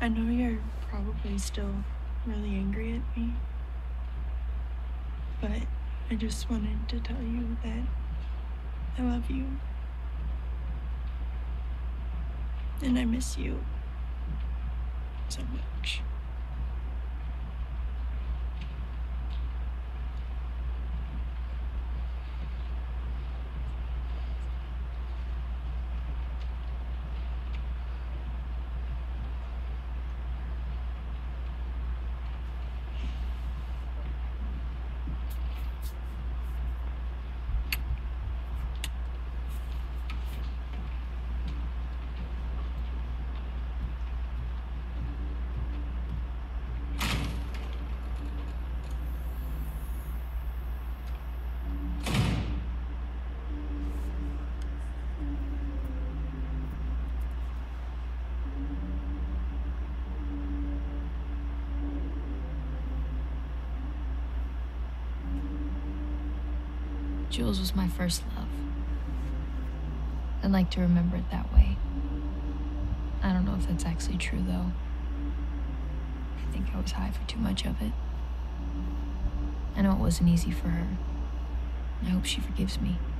I know you're probably still really angry at me, but I just wanted to tell you that I love you. And I miss you so much. Jules was my first love. I'd like to remember it that way. I don't know if that's actually true, though. I think I was high for too much of it. I know it wasn't easy for her. I hope she forgives me.